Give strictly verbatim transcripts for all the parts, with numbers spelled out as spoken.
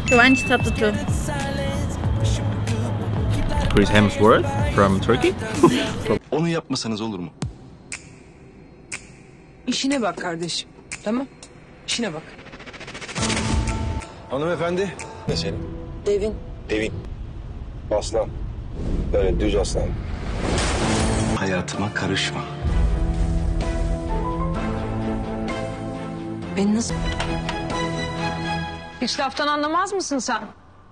Kıvanç Tatlıtuğ. Chris Hemsworth from Turkey. Onu yapmasanız olur mu? İşine bak kardeşim. Tamam. İşine bak. Hanımefendi. Ne senin? Devin. Devin. Aslan. Evet, düz aslan. Hayatıma karışma. Beni nasıl... Hiç laftan anlamaz mısın sen?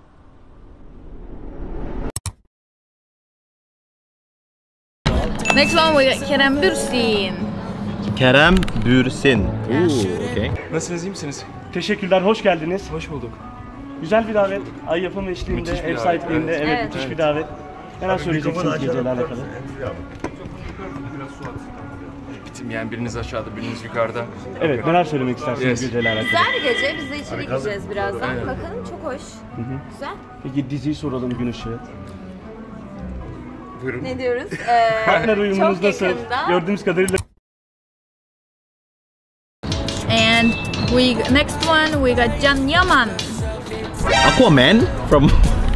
Next one we got Kerem Bürsin. Kerem Bürsin. Ooh, okay. Nasılsınız, iyi misiniz? Teşekkürler, hoş geldiniz. Hoş bulduk. Güzel bir davet. Ay yapımı eşliğinde, Müthiş bir ev davet, sahipliğinde. evet. Evet, Evet. müthiş bir davet. Neler söyleyeceksiniz geceyle alakalı? Bitim yani biriniz aşağıda, biriniz yukarıda. Evet, neler söylemek istersiniz Yes. geceyle alakalı? Güzel bir gece. Biz de içeri gireceğiz birazdan. Aynen. Bakalım çok hoş. Güzel. Peki diziyi soralım Gün Işığı. Buyurun. Ne diyoruz? Ee, Partner uyumunuz çok nasıl? yakında. Gördüğümüz kadarıyla And we next one we got Can Yaman. Aquaman from.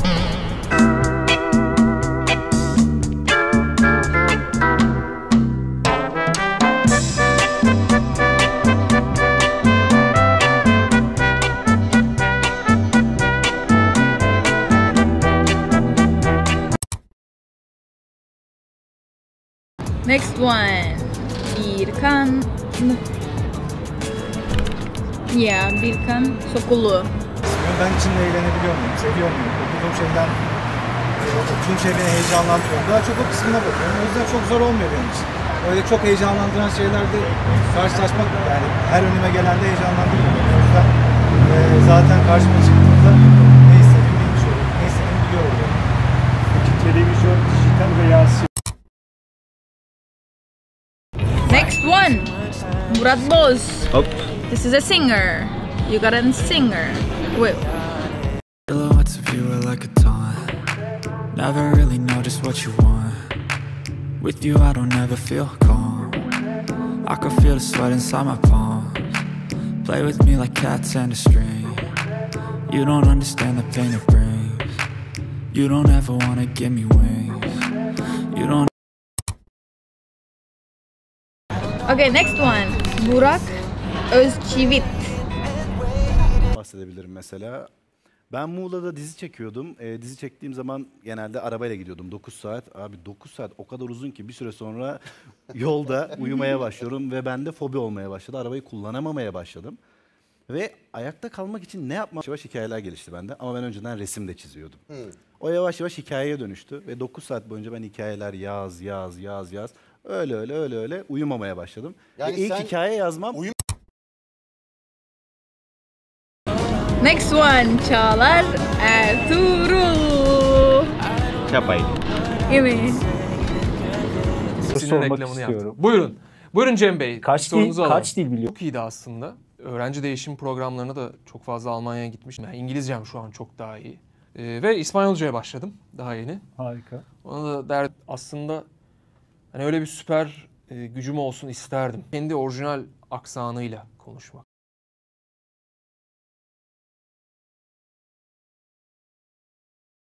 Next one. Birkan. Ya Birkan Sokulu. Ben içinde eğlenebiliyor muyum, seviyor muyum? Okuduğum şeyden, e, okuduğum şey beni heyecanlandırıyor. Daha çok o kısmına bakıyorum. O yüzden çok zor olmuyor benim için. Öyle çok heyecanlandıran şeylerde karşılaşmak, yani her önüme gelende heyecanlandırıyor. O yüzden e, zaten karşıma çıktığında ne istediğimi bilmiş oluyorum, ne istediğimi biliyor oluyorum. peki televizyon, dijital veya sinema. Next one. Murat Boz. Oh. This is a singer. You got a singer. Wait. Silhouettes of you are like a taunt. Never really know just what you want. With you I don't ever feel calm. I can feel the sweat inside my palms. Play with me like cats and a string. You don't understand the pain it brings. You don't ever wanna give me wings. You don't. Okay, next one. Burak Özçivit. Bahsedebilirim mesela. Ben Muğla'da dizi çekiyordum. E, dizi çektiğim zaman genelde arabayla gidiyordum. dokuz saat. Abi dokuz saat o kadar uzun ki bir süre sonra yolda uyumaya başlıyorum ve bende fobi olmaya başladı. Arabayı kullanamamaya başladım. Ve ayakta kalmak için ne yapmam? Yavaş yavaş hikayeler gelişti bende. Ama ben önceden resim de çiziyordum. Hmm. O yavaş yavaş hikayeye dönüştü. Ve dokuz saat boyunca ben hikayeler yaz, yaz, yaz, yaz. Öyle öyle öyle öyle uyumamaya başladım. Yani ve ilk sen hikaye yazmam... Next one. Çağlar Ertuğrul. Çapay. Evet. Senin sormak reklamını istiyorum. yaptım. Buyurun. Buyurun Cem Bey. Kaç dil, sorunuzu alalım. kaç dil biliyor? Çok iyiydi aslında. Öğrenci değişim programlarına da çok fazla Almanya'ya gitmiştim. Yani İngilizcem şu an çok daha iyi. Ee, ve İspanyolcaya başladım daha yeni. Harika. Ona da der aslında hani öyle bir süper e, gücüm olsun isterdim. Kendi orijinal aksanıyla konuşmak.